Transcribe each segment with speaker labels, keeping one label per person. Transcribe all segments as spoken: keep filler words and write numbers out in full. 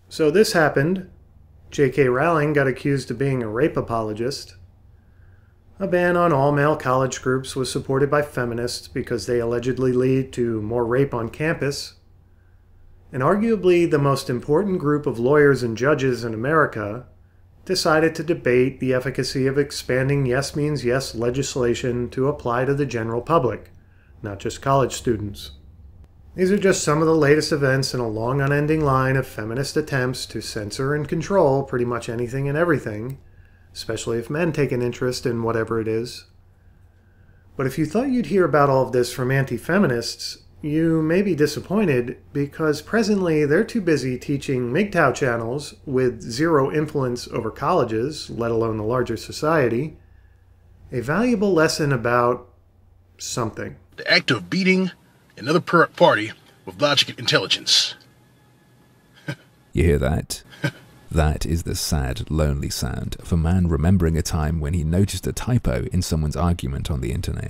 Speaker 1: So this happened. J K Rowling got accused of being a rape apologist. A ban on all male college groups was supported by feminists because they allegedly lead to more rape on campus. And arguably the most important group of lawyers and judges in America decided to debate the efficacy of expanding yes means yes legislation to apply to the general public, not just college students. These are just some of the latest events in a long unending line of feminist attempts to censor and control pretty much anything and everything, especially if men take an interest in whatever it is. But if you thought you'd hear about all of this from anti-feminists, you may be disappointed because presently they're too busy teaching M G T O W channels with zero influence over colleges, let alone the larger society, a valuable lesson about something.
Speaker 2: The act of beating another party with logic and intelligence.
Speaker 3: You hear that? That is the sad, lonely sound of a man remembering a time when he noticed a typo in someone's argument on the internet.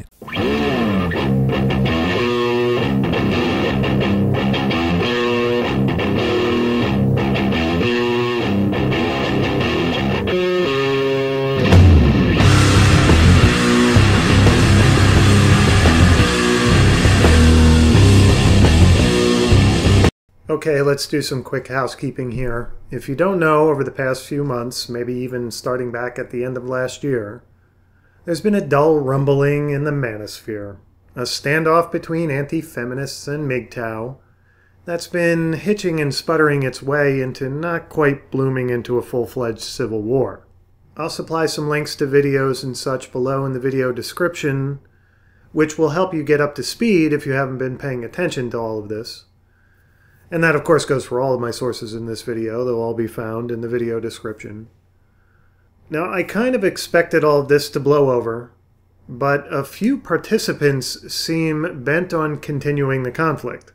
Speaker 1: Okay, let's do some quick housekeeping here. If you don't know, over the past few months, maybe even starting back at the end of last year, there's been a dull rumbling in the manosphere, a standoff between anti-feminists and M G T O W that's been hitching and sputtering its way into not quite blooming into a full-fledged civil war. I'll supply some links to videos and such below in the video description, which will help you get up to speed if you haven't been paying attention to all of this. And that, of course, goes for all of my sources in this video. They'll all be found in the video description. Now, I kind of expected all of this to blow over, but a few participants seem bent on continuing the conflict.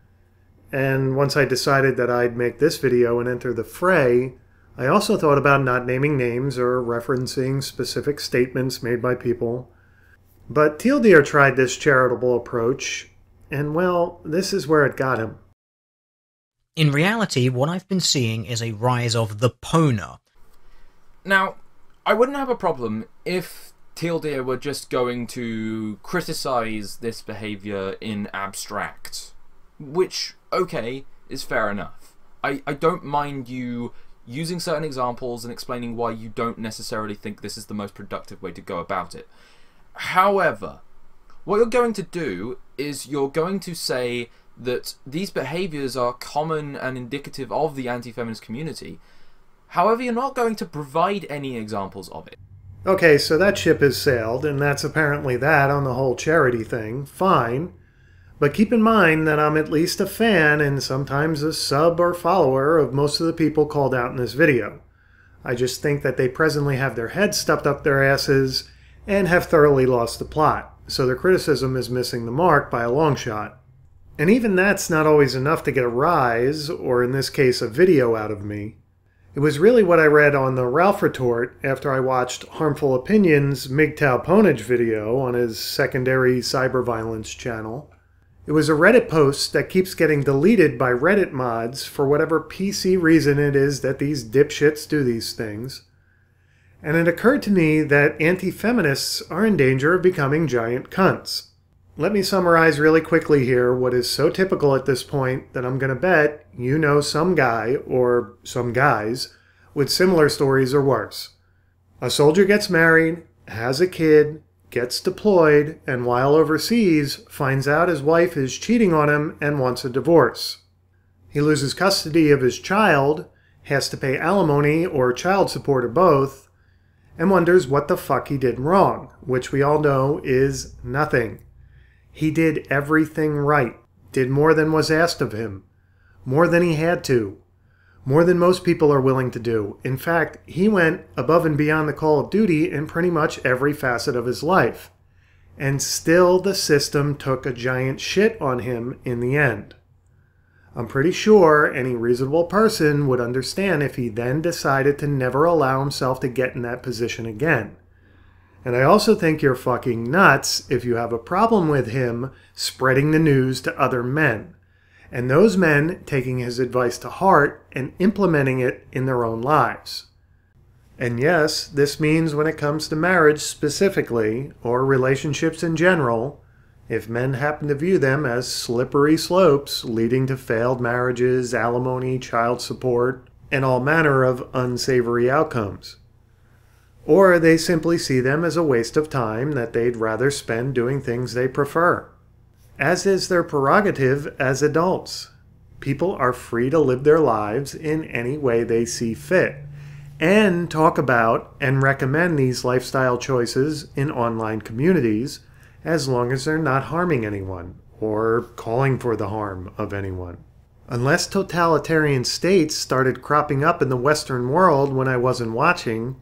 Speaker 1: And once I decided that I'd make this video and enter the fray, I also thought about not naming names or referencing specific statements made by people. But Teal Deer tried this charitable approach, and well, this is where it got him.
Speaker 4: In reality, what I've been seeing is a rise of the Pona.
Speaker 5: Now, I wouldn't have a problem if Teal Deer were just going to criticize this behavior in abstract, which, okay, is fair enough. I, I don't mind you using certain examples and explaining why you don't necessarily think this is the most productive way to go about it. However, what you're going to do is you're going to say that these behaviors are common and indicative of the anti-feminist community. However, you're not going to provide any examples of it.
Speaker 1: Okay, so that ship has sailed, and that's apparently that on the whole charity thing. Fine. But keep in mind that I'm at least a fan and sometimes a sub or follower of most of the people called out in this video. I just think that they presently have their heads stuffed up their asses and have thoroughly lost the plot, so their criticism is missing the mark by a long shot. And even that's not always enough to get a rise, or in this case a video, out of me. It was really what I read on the Ralph Retort after I watched Harmful Opinions' M G T O W Ponage video on his secondary cyber violence channel. It was a Reddit post that keeps getting deleted by Reddit mods for whatever P C reason it is that these dipshits do these things. And it occurred to me that anti-feminists are in danger of becoming giant cunts. Let me summarize really quickly here what is so typical at this point that I'm going to bet you know some guy, or some guys, with similar stories or worse. A soldier gets married, has a kid, gets deployed, and while overseas, finds out his wife is cheating on him and wants a divorce. He loses custody of his child, has to pay alimony or child support or both, and wonders what the fuck he did wrong, which we all know is nothing. He did everything right, did more than was asked of him, more than he had to, more than most people are willing to do. In fact, he went above and beyond the call of duty in pretty much every facet of his life. And still the system took a giant shit on him in the end. I'm pretty sure any reasonable person would understand if he then decided to never allow himself to get in that position again. And I also think you're fucking nuts if you have a problem with him spreading the news to other men. and those men taking his advice to heart and implementing it in their own lives. And yes, this means when it comes to marriage specifically, or relationships in general, if men happen to view them as slippery slopes leading to failed marriages, alimony, child support, and all manner of unsavory outcomes. Or they simply see them as a waste of time that they'd rather spend doing things they prefer. As is their prerogative as adults. People are free to live their lives in any way they see fit, and talk about and recommend these lifestyle choices in online communities, as long as they're not harming anyone or calling for the harm of anyone. Unless totalitarian states started cropping up in the Western world when I wasn't watching,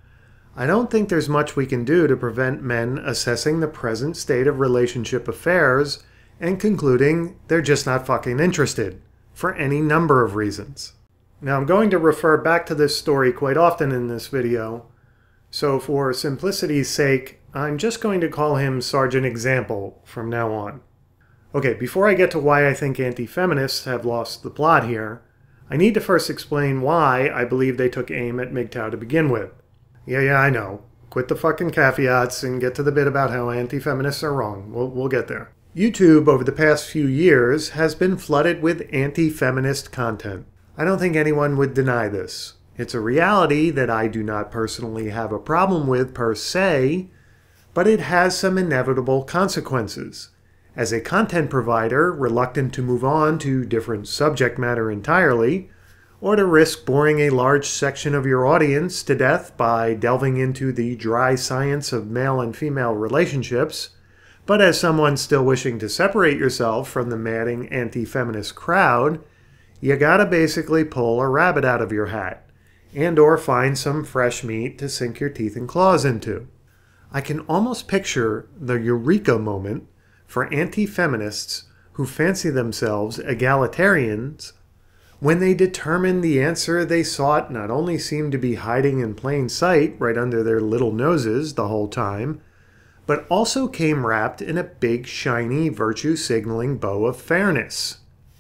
Speaker 1: I don't think there's much we can do to prevent men assessing the present state of relationship affairs and concluding they're just not fucking interested, for any number of reasons. Now, I'm going to refer back to this story quite often in this video, so for simplicity's sake, I'm just going to call him Sergeant Example from now on. Okay, before I get to why I think anti-feminists have lost the plot here, I need to first explain why I believe they took aim at M G T O W to begin with. Yeah, yeah, I know. Quit the fucking caveats and get to the bit about how anti-feminists are wrong. We'll, we'll get there. YouTube, over the past few years, has been flooded with anti-feminist content. I don't think anyone would deny this. It's a reality that I do not personally have a problem with per se, but it has some inevitable consequences. As a content provider, reluctant to move on to different subject matter entirely, or to risk boring a large section of your audience to death by delving into the dry science of male and female relationships, but as someone still wishing to separate yourself from the madding anti-feminist crowd, you gotta basically pull a rabbit out of your hat, and or find some fresh meat to sink your teeth and claws into. I can almost picture the eureka moment for anti-feminists who fancy themselves egalitarians when they determine the answer they sought not only seemed to be hiding in plain sight right under their little noses the whole time, but also came wrapped in a big shiny virtue-signaling bow of fairness.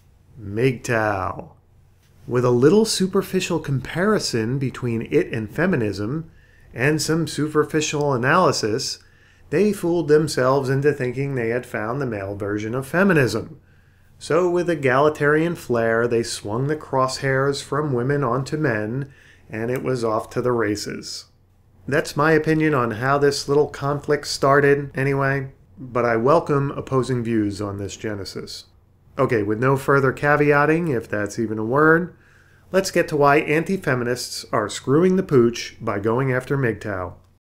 Speaker 1: M G T O W. With a little superficial comparison between it and feminism, and some superficial analysis, they fooled themselves into thinking they had found the male version of feminism. So with egalitarian flair, they swung the crosshairs from women onto men, and it was off to the races. That's my opinion on how this little conflict started, anyway, but I welcome opposing views on this genesis. Okay, with no further caveating, if that's even a word, let's get to why anti-feminists are screwing the pooch by going after M G T O W.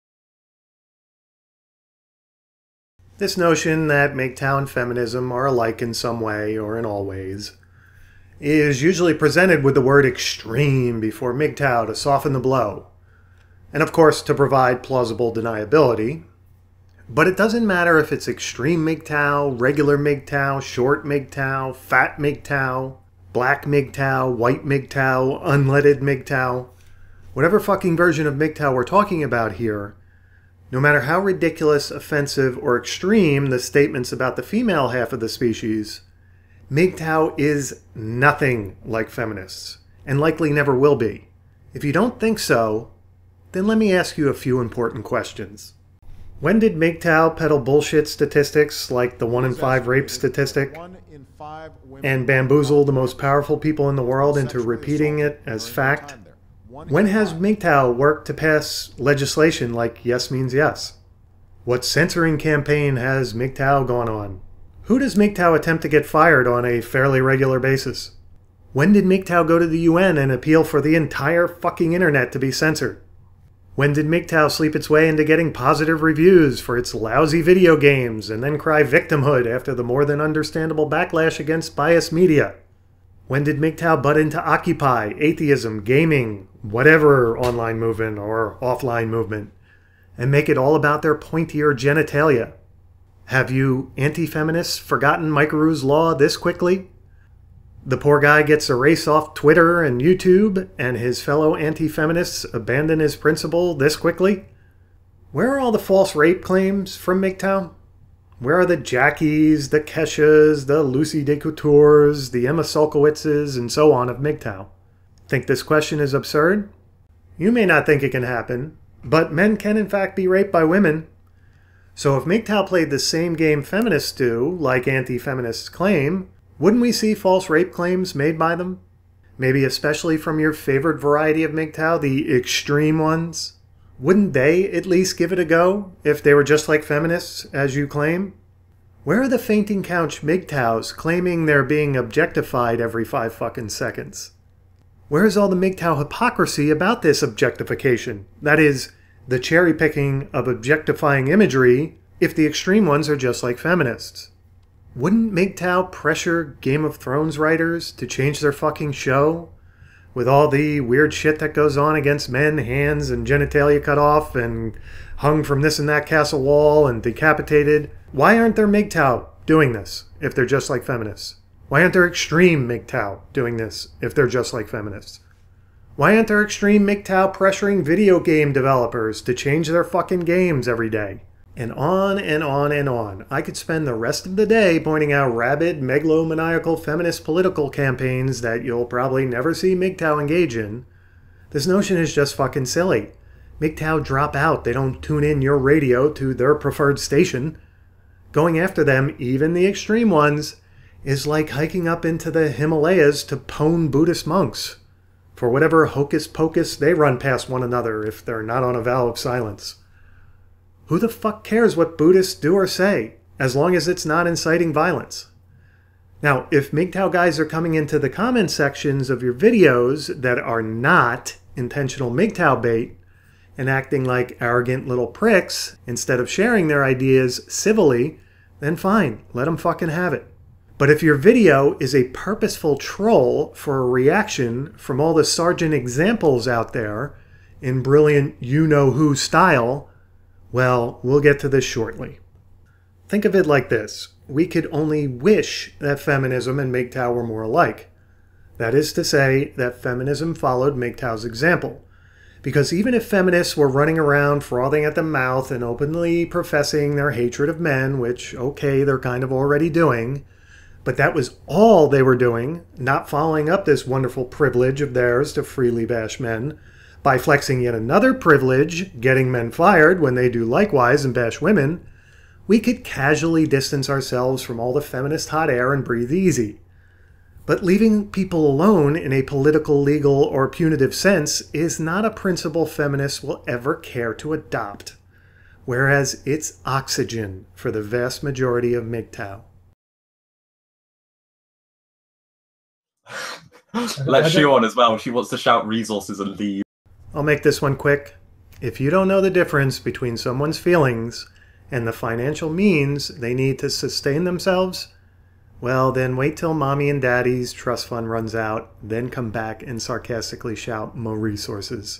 Speaker 1: This notion that M G T O W and feminism are alike in some way or in all ways is usually presented with the word extreme before M G T O W to soften the blow, and of course to provide plausible deniability. But it doesn't matter if it's extreme M G T O W, regular M G T O W, short M G T O W, fat M G T O W, black M G T O W, white M G T O W, unleaded M G T O W. Whatever fucking version of M G T O W we're talking about here, no matter how ridiculous, offensive, or extreme the statements about the female half of the species, M G T O W is nothing like feminists, and likely never will be. If you don't think so, then let me ask you a few important questions. When did M G T O W peddle bullshit statistics like the one in five rape statistic and bamboozle the most powerful people in the world into repeating it as fact? When has M G T O W worked to pass legislation like yes means yes? What censoring campaign has M G T O W gone on? Who does M G T O W attempt to get fired on a fairly regular basis? When did M G T O W go to the U N and appeal for the entire fucking internet to be censored? When did M G T O W sleep its way into getting positive reviews for its lousy video games and then cry victimhood after the more than understandable backlash against biased media? When did M G T O W butt into Occupy, atheism, gaming, whatever online movement or offline movement, and make it all about their pointier genitalia? Have you anti-feminists forgotten Mike Rue's law this quickly? The poor guy gets erased off Twitter and YouTube, and his fellow anti-feminists abandon his principle this quickly? Where are all the false rape claims from M G T O W? Where are the Jackies, the Keshas, the Lucy DeCoutures, the Emma Solkowitzes, and so on of M G T O W? Think this question is absurd? You may not think it can happen, but men can in fact be raped by women. So if M G T O W played the same game feminists do, like anti-feminists claim, wouldn't we see false rape claims made by them? Maybe especially from your favorite variety of M G T O W, the extreme ones? Wouldn't they at least give it a go, if they were just like feminists, as you claim? Where are the fainting couch M G T O Ws claiming they're being objectified every five fucking seconds? Where's all the M G T O W hypocrisy about this objectification? That is, the cherry-picking of objectifying imagery if the extreme ones are just like feminists. Wouldn't M G T O W pressure Game of Thrones writers to change their fucking show? With all the weird shit that goes on against men, hands and genitalia cut off and hung from this and that castle wall and decapitated. Why aren't there M G T O W doing this if they're just like feminists? Why aren't there extreme M G T O W doing this if they're just like feminists? Why aren't there extreme M G T O W pressuring video game developers to change their fucking games every day? And on and on and on. I could spend the rest of the day pointing out rabid, megalomaniacal feminist political campaigns that you'll probably never see M G T O W engage in. This notion is just fucking silly. M G T O W drop out. They don't tune in your radio to their preferred station. Going after them, even the extreme ones, is like hiking up into the Himalayas to pwn Buddhist monks for whatever hocus pocus they run past one another if they're not on a vow of silence. Who the fuck cares what Buddhists do or say, as long as it's not inciting violence? Now, if M G T O W guys are coming into the comment sections of your videos that are not intentional M G T O W bait and acting like arrogant little pricks instead of sharing their ideas civilly, then fine, let them fucking have it. But if your video is a purposeful troll for a reaction from all the Sergeant examples out there in brilliant you-know-who style, well, we'll get to this shortly. Think of it like this. We could only wish that feminism and M G T O W were more alike. That is to say, that feminism followed M G T O W's example. Because even if feminists were running around frothing at the mouth and openly professing their hatred of men, which, okay, they're kind of already doing, but that was all they were doing, not following up this wonderful privilege of theirs to freely bash men, by flexing yet another privilege, getting men fired when they do likewise and bash women, we could casually distance ourselves from all the feminist hot air and breathe easy. But leaving people alone in a political, legal, or punitive sense is not a principle feminists will ever care to adopt, whereas it's oxygen for the vast majority of M G T O
Speaker 6: W. Let Shu on as well. She wants to shout resources and leave.
Speaker 1: I'll make this one quick. If you don't know the difference between someone's feelings and the financial means they need to sustain themselves, well, then wait till mommy and daddy's trust fund runs out, then come back and sarcastically shout more resources.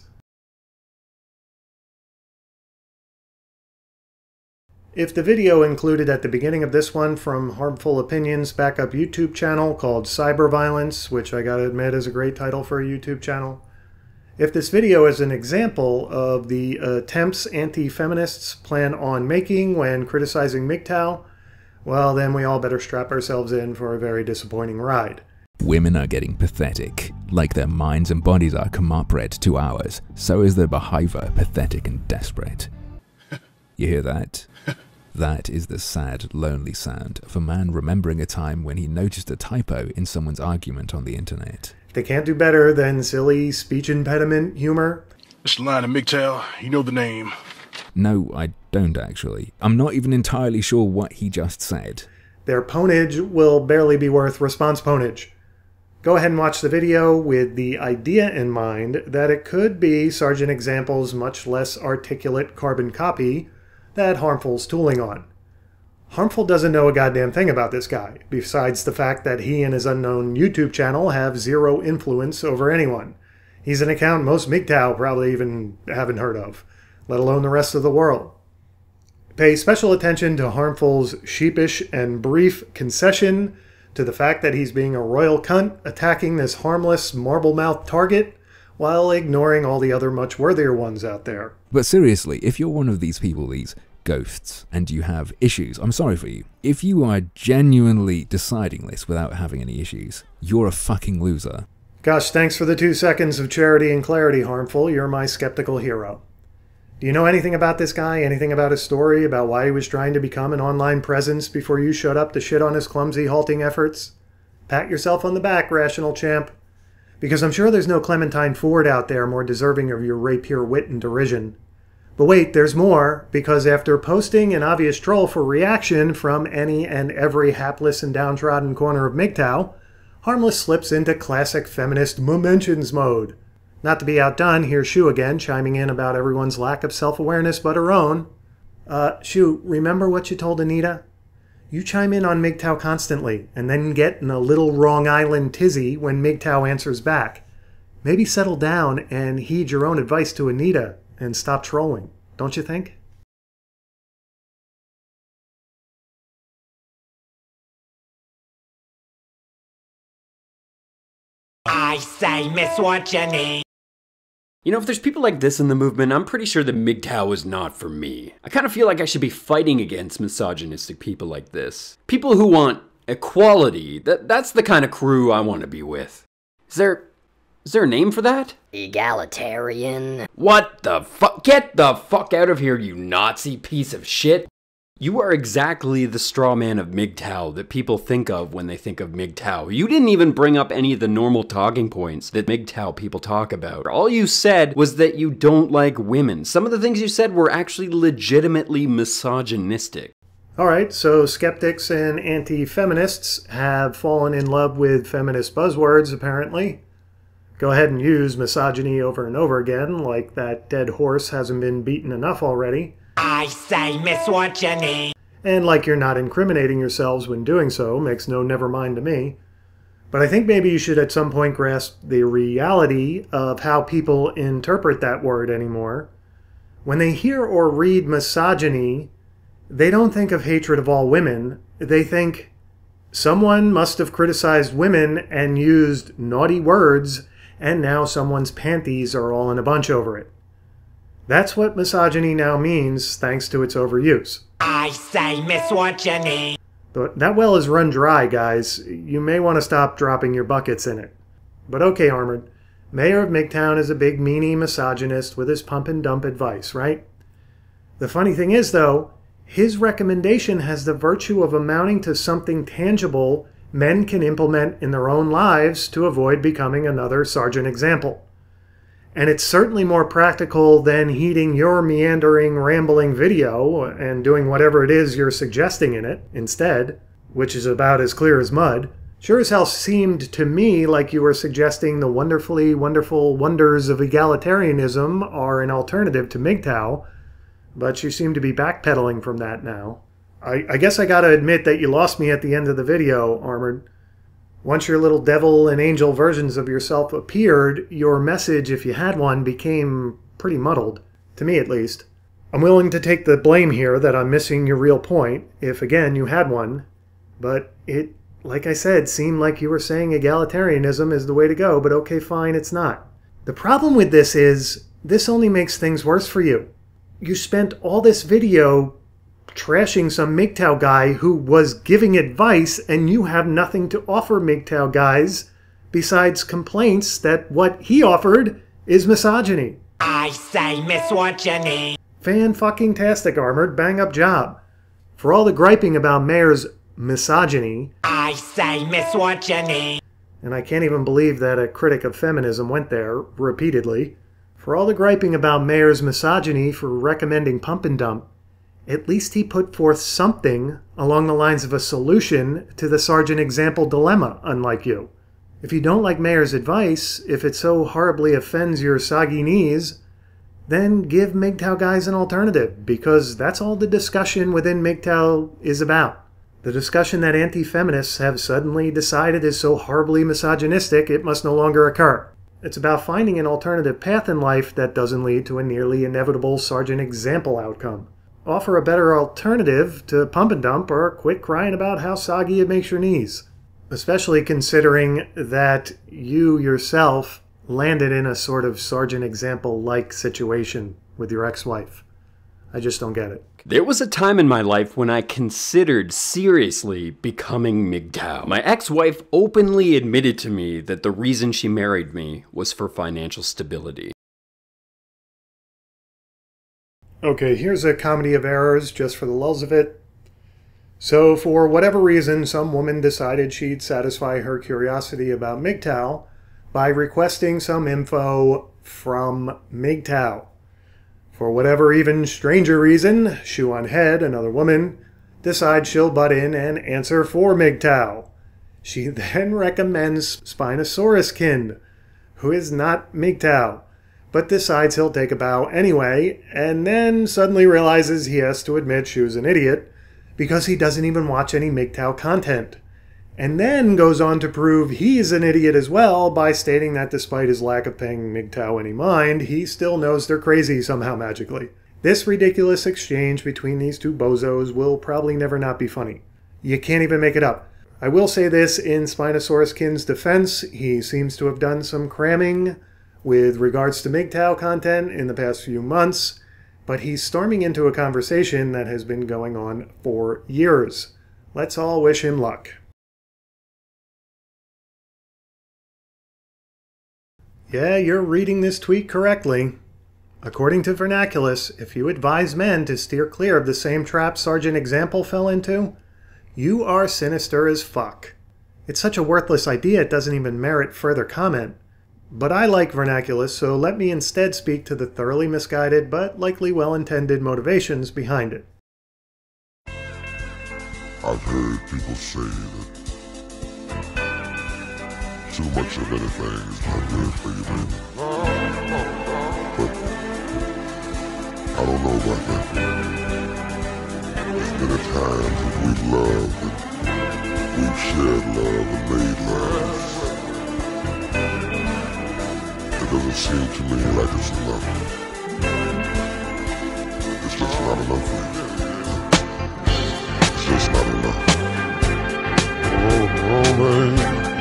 Speaker 1: If the video included at the beginning of this one from Harmful Opinions backup YouTube channel called Cyber Violence, which I gotta admit is a great title for a YouTube channel, if this video is an example of the attempts anti-feminists plan on making when criticizing M G T O W, well, then we all better strap ourselves in for a very disappointing ride.
Speaker 3: Women are getting pathetic. Like their minds and bodies are commiserate to ours, so is their behavior pathetic and desperate. You hear that? That is the sad, lonely sound of a man remembering a time when he noticed a typo in someone's argument on the internet.
Speaker 1: They can't do better than silly speech impediment humor.
Speaker 2: Mister Line of M G T O W, you know the name.
Speaker 3: No, I don't actually. I'm not even entirely sure what he just said.
Speaker 1: Their ponage will barely be worth response ponage. Go ahead and watch the video with the idea in mind that it could be Sergeant Example's much less articulate carbon copy that Harmful's tooling on. Harmful doesn't know a goddamn thing about this guy, besides the fact that he and his unknown YouTube channel have zero influence over anyone. He's an account most M G T O W probably even haven't heard of, let alone the rest of the world. Pay special attention to Harmful's sheepish and brief concession to the fact that he's being a royal cunt attacking this harmless marble-mouthed target while ignoring all the other much worthier ones out there.
Speaker 3: But seriously, if you're one of these people, these ghosts and you have issues, I'm sorry for you. If you are genuinely deciding this without having any issues, you're a fucking loser.
Speaker 1: Gosh, thanks for the two seconds of charity and clarity, Harmful. You're my skeptical hero. Do you know anything about this guy? Anything about his story? About why he was trying to become an online presence before you showed up to shit on his clumsy, halting efforts? Pat yourself on the back, rational champ. Because I'm sure there's no Clementine Ford out there more deserving of your rapier wit and derision. But wait, there's more, because after posting an obvious troll for reaction from any and every hapless and downtrodden corner of M G T O W, Harmless slips into classic feminist momentions mode. Not to be outdone, here's Shu again, chiming in about everyone's lack of self-awareness but her own. Uh, Shu, remember what you told Anita? You chime in on M G T O W constantly, and then get in a little Wrong Island tizzy when M G T O W answers back. Maybe settle down and heed your own advice to Anita and stop trolling, don't you think?
Speaker 7: I say, Miss What You Need.
Speaker 8: You know, if there's people like this in the movement, I'm pretty sure that M G T O W is not for me. I kind of feel like I should be fighting against misogynistic people like this. People who want equality. That, that's the kind of crew I want to be with. Is there... Is there a name for that?
Speaker 7: Egalitarian.
Speaker 8: What the fuck? Get the fuck out of here, you Nazi piece of shit. You are exactly the straw man of M G T O W that people think of when they think of M G T O W. You didn't even bring up any of the normal talking points that M G T O W people talk about. All you said was that you don't like women. Some of the things you said were actually legitimately misogynistic.
Speaker 1: Alright, so skeptics and anti-feminists have fallen in love with feminist buzzwords, apparently. Go ahead and use misogyny over and over again, like that dead horse hasn't been beaten enough already.
Speaker 7: I say, Miss What You Need.
Speaker 1: And like you're not incriminating yourselves when doing so, makes no never mind to me. But I think maybe you should at some point grasp the reality of how people interpret that word anymore. When they hear or read misogyny, they don't think of hatred of all women. They think someone must have criticized women and used naughty words, and now someone's panties are all in a bunch over it. That's what misogyny now means, thanks to its overuse.
Speaker 7: I say, Miss What You Need.
Speaker 1: But that well is run dry, guys. You may want to stop dropping your buckets in it. But okay, Armored. Mayor of MGTOWN is a big meanie misogynist with his pump and dump advice, right? The funny thing is, though, his recommendation has the virtue of amounting to something tangible men can implement in their own lives to avoid becoming another Sergeant Example. And it's certainly more practical than heeding your meandering, rambling video and doing whatever it is you're suggesting in it instead, which is about as clear as mud. Sure as hell seemed to me like you were suggesting the wonderfully wonderful wonders of egalitarianism are an alternative to M G T O W, but you seem to be backpedaling from that now. I, I guess I gotta admit that you lost me at the end of the video, Armored. Once your little devil and angel versions of yourself appeared, your message, if you had one, became pretty muddled. To me, at least. I'm willing to take the blame here that I'm missing your real point, if again you had one. But it, like I said, seemed like you were saying egalitarianism is the way to go, but okay, fine, it's not. The problem with this is, this only makes things worse for you. You spent all this video trashing some M G T O W guy who was giving advice, and you have nothing to offer M G T O W guys besides complaints that what he offered is misogyny.
Speaker 7: I say, Miss What You Need.
Speaker 1: Fan-fucking-tastic, Armored. Bang-up job. For all the griping about Mayor's misogyny...
Speaker 7: I say, Miss What You Need.
Speaker 1: And I can't even believe that a critic of feminism went there, repeatedly. For all the griping about Mayor's misogyny for recommending pump and dump, at least he put forth something along the lines of a solution to the Sergeant Example dilemma, unlike you. If you don't like Mayor's advice, if it so horribly offends your soggy knees, then give M G T O W guys an alternative, because that's all the discussion within M G T O W is about. The discussion that anti-feminists have suddenly decided is so horribly misogynistic it must no longer occur. It's about finding an alternative path in life that doesn't lead to a nearly inevitable Sergeant Example outcome. Offer a better alternative to pump and dump, or quit crying about how soggy it makes your knees. Especially considering that you yourself landed in a sort of Sergeant Example-like situation with your ex-wife. I just don't get it.
Speaker 8: There was a time in my life when I considered seriously becoming M G T O W. My ex-wife openly admitted to me that the reason she married me was for financial stability.
Speaker 1: Okay, here's a comedy of errors just for the lulz of it. So, for whatever reason, some woman decided she'd satisfy her curiosity about M G T O W by requesting some info from M G T O W. For whatever even stranger reason, Shoe on Head, another woman, decides she'll butt in and answer for M G T O W. She then recommends Spinosauruskin, who is not M G T O W, but decides he'll take a bow anyway, and then suddenly realizes he has to admit Shoe's an idiot because he doesn't even watch any M G T O W content. And then goes on to prove he's an idiot as well by stating that despite his lack of paying M G T O W any mind, he still knows they're crazy somehow magically. This ridiculous exchange between these two bozos will probably never not be funny. You can't even make it up. I will say this in Spinosauruskin's defense, he seems to have done some cramming with regards to M G T O W content in the past few months, but he's storming into a conversation that has been going on for years. Let's all wish him luck. Yeah, you're reading this tweet correctly. According to Vernaculus, if you advise men to steer clear of the same trap Sergeant Example fell into, you are sinister as fuck. It's such a worthless idea it doesn't even merit further comment. But I like Vernaculus, so let me instead speak to the thoroughly misguided but likely well-intended motivations behind it.
Speaker 9: I've heard people say that too much of anything is not good for you, baby. But I don't know about that. There's many times that we've loved and we've shared love and made love. It doesn't seem to me like it's enough. It's just not enough for you. It's just not enough. Oh, oh man.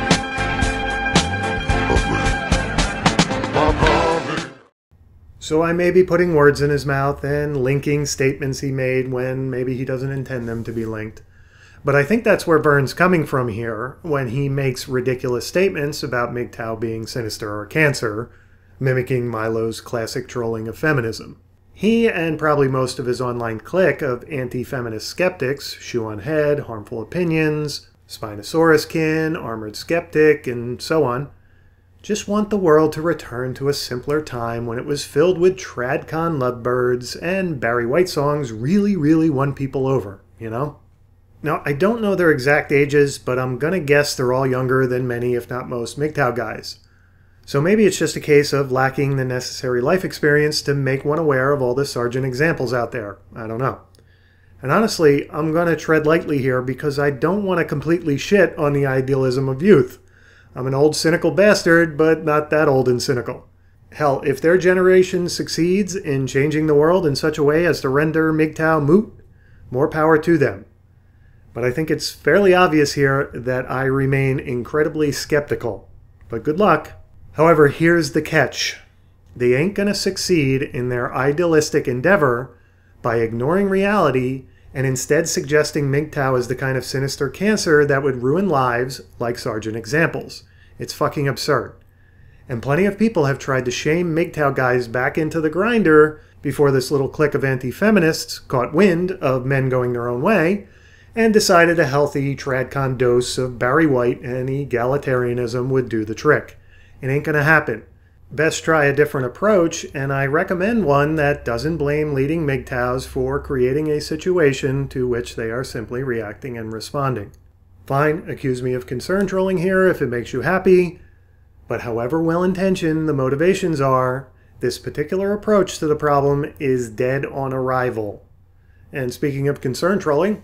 Speaker 1: So I may be putting words in his mouth and linking statements he made when maybe he doesn't intend them to be linked. But I think that's where Vern's coming from here when he makes ridiculous statements about M G T O W being sinister or cancer, mimicking Milo's classic trolling of feminism. He and probably most of his online clique of anti-feminist skeptics, Shoe on Head, Harmful Opinions, Spinosauruskin, Armored Skeptic, and so on, just want the world to return to a simpler time when it was filled with TradCon lovebirds and Barry White songs really, really won people over, you know? Now, I don't know their exact ages, but I'm gonna guess they're all younger than many, if not most, M G T O W guys. So maybe it's just a case of lacking the necessary life experience to make one aware of all the Sergeant Examples out there. I don't know. And honestly, I'm gonna tread lightly here because I don't want to completely shit on the idealism of youth. I'm an old cynical bastard, but not that old and cynical. Hell, if their generation succeeds in changing the world in such a way as to render M G T O W moot, more power to them. But I think it's fairly obvious here that I remain incredibly skeptical. But good luck. However, here's the catch. They ain't gonna succeed in their idealistic endeavor by ignoring reality and instead suggesting M G T O W is the kind of sinister cancer that would ruin lives like Sergeant Examples. It's fucking absurd. And plenty of people have tried to shame M G T O W guys back into the grinder before this little clique of anti-feminists caught wind of men going their own way and decided a healthy TradCon dose of Barry White and egalitarianism would do the trick. It ain't gonna happen. Best try a different approach, and I recommend one that doesn't blame leading M G T O Ws for creating a situation to which they are simply reacting and responding. Fine, accuse me of concern trolling here if it makes you happy, but however well-intentioned the motivations are, this particular approach to the problem is dead on arrival. And speaking of concern trolling,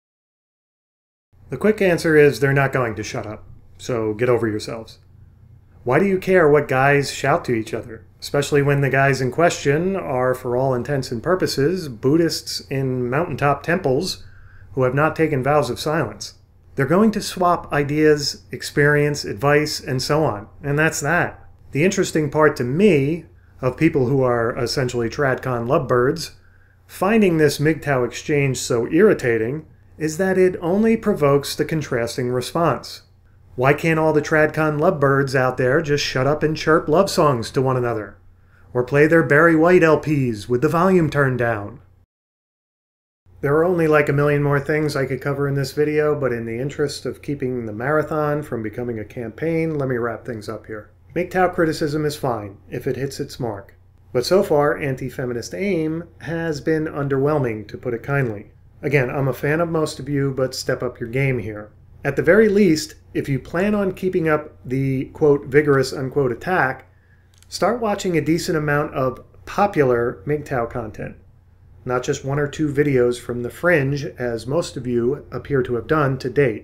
Speaker 1: the quick answer is they're not going to shut up, so get over yourselves. Why do you care what guys shout to each other? Especially when the guys in question are, for all intents and purposes, Buddhists in mountaintop temples who have not taken vows of silence. They're going to swap ideas, experience, advice, and so on. And that's that. The interesting part to me, of people who are essentially TradCon lovebirds, finding this M G T O W exchange so irritating is that it only provokes the contrasting response. Why can't all the TradCon lovebirds out there just shut up and chirp love songs to one another? Or play their Barry White L Ps with the volume turned down? There are only like a million more things I could cover in this video, but in the interest of keeping the marathon from becoming a campaign, let me wrap things up here. M G T O W criticism is fine, if it hits its mark. But so far, anti-feminist aim has been underwhelming, to put it kindly. Again, I'm a fan of most of you, but step up your game here. At the very least, if you plan on keeping up the, quote, vigorous, unquote, attack, start watching a decent amount of popular M G T O W content. Not just one or two videos from the fringe, as most of you appear to have done to date.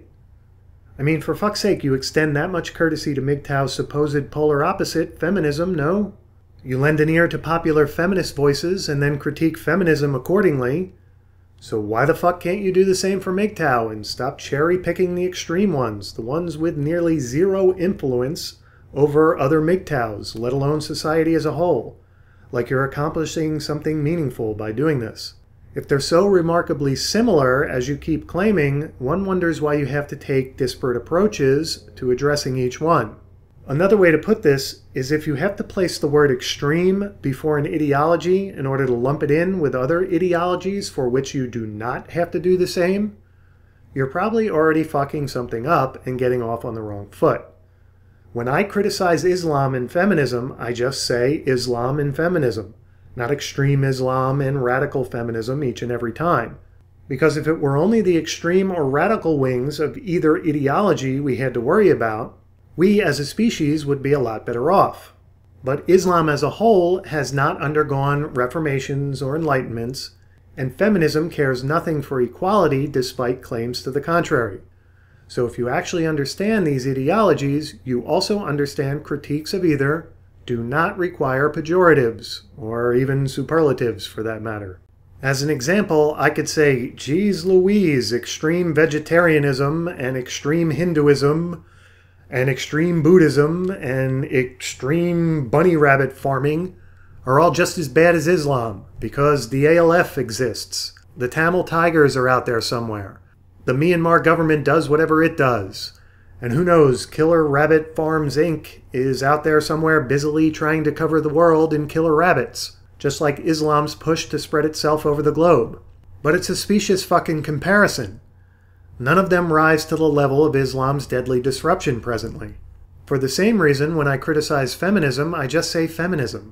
Speaker 1: I mean, for fuck's sake, you extend that much courtesy to M G T O W's supposed polar opposite, feminism, no? You lend an ear to popular feminist voices and then critique feminism accordingly. So why the fuck can't you do the same for M G T O W and stop cherry-picking the extreme ones, the ones with nearly zero influence over other M G T O Ws, let alone society as a whole? Like you're accomplishing something meaningful by doing this. If they're so remarkably similar as you keep claiming, one wonders why you have to take disparate approaches to addressing each one. Another way to put this is if you have to place the word extreme before an ideology in order to lump it in with other ideologies for which you do not have to do the same, you're probably already fucking something up and getting off on the wrong foot. When I criticize Islam and feminism, I just say Islam and feminism, not extreme Islam and radical feminism each and every time. Because if it were only the extreme or radical wings of either ideology we had to worry about, we as a species would be a lot better off. But Islam as a whole has not undergone reformations or enlightenments, and feminism cares nothing for equality despite claims to the contrary. So if you actually understand these ideologies, you also understand critiques of either do not require pejoratives, or even superlatives for that matter. As an example, I could say, geez Louise, extreme vegetarianism and extreme Hinduism and extreme Buddhism and extreme bunny rabbit farming are all just as bad as Islam, because the A L F exists. The Tamil Tigers are out there somewhere. The Myanmar government does whatever it does. And who knows, Killer Rabbit Farms Incorporated is out there somewhere busily trying to cover the world in killer rabbits, just like Islam's push to spread itself over the globe. But it's a specious fucking comparison. None of them rise to the level of Islam's deadly disruption presently. For the same reason, when I criticize feminism, I just say feminism.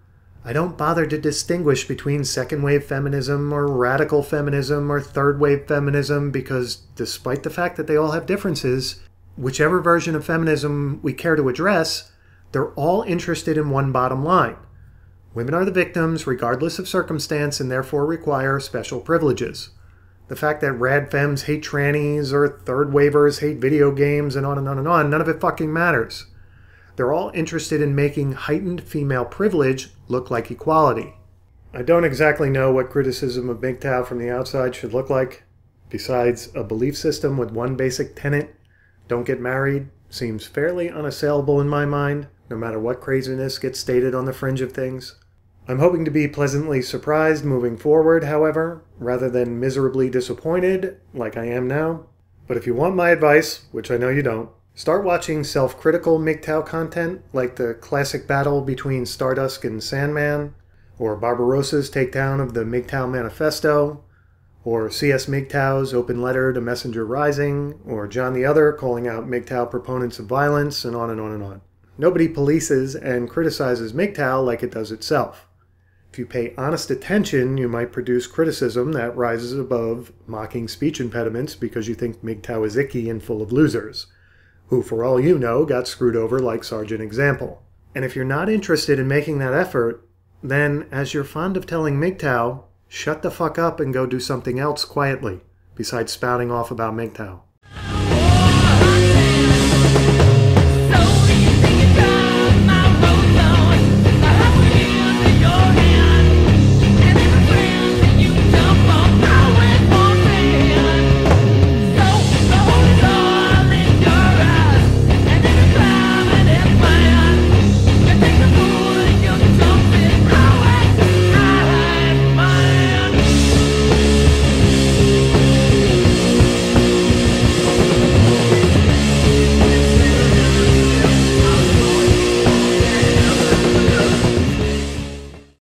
Speaker 1: I don't bother to distinguish between second-wave feminism or radical feminism or third-wave feminism because, despite the fact that they all have differences, whichever version of feminism we care to address, they're all interested in one bottom line. Women are the victims regardless of circumstance and therefore require special privileges. The fact that rad femmes hate trannies or third-wavers hate video games and on and on and on, none of it fucking matters. They're all interested in making heightened female privilege look like equality. I don't exactly know what criticism of M G T O W from the outside should look like. Besides, a belief system with one basic tenet, don't get married, seems fairly unassailable in my mind, no matter what craziness gets stated on the fringe of things. I'm hoping to be pleasantly surprised moving forward, however, rather than miserably disappointed like I am now. But if you want my advice, which I know you don't, start watching self-critical M G T O W content like the classic battle between Stardust and Sandman, or Barbarossa's takedown of the M G T O W Manifesto, or C S M G T O W's open letter to Messenger Rising, or John the Other calling out M G T O W proponents of violence, and on and on and on. Nobody polices and criticizes M G T O W like it does itself. If you pay honest attention, you might produce criticism that rises above mocking speech impediments because you think M G T O W is icky and full of losers, who, for all you know, got screwed over like Sergeant Example. And if you're not interested in making that effort, then, as you're fond of telling M G T O W, shut the fuck up and go do something else quietly, besides spouting off about M G T O W.